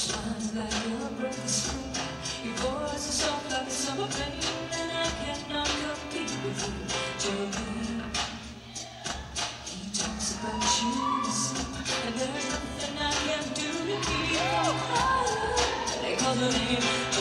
shines like your breath is free. Your voice is soft like a summer rain, and I cannot compete with you, Jolene. He talks about you to sleep, and there's nothing I can do to keep from crying. They call the name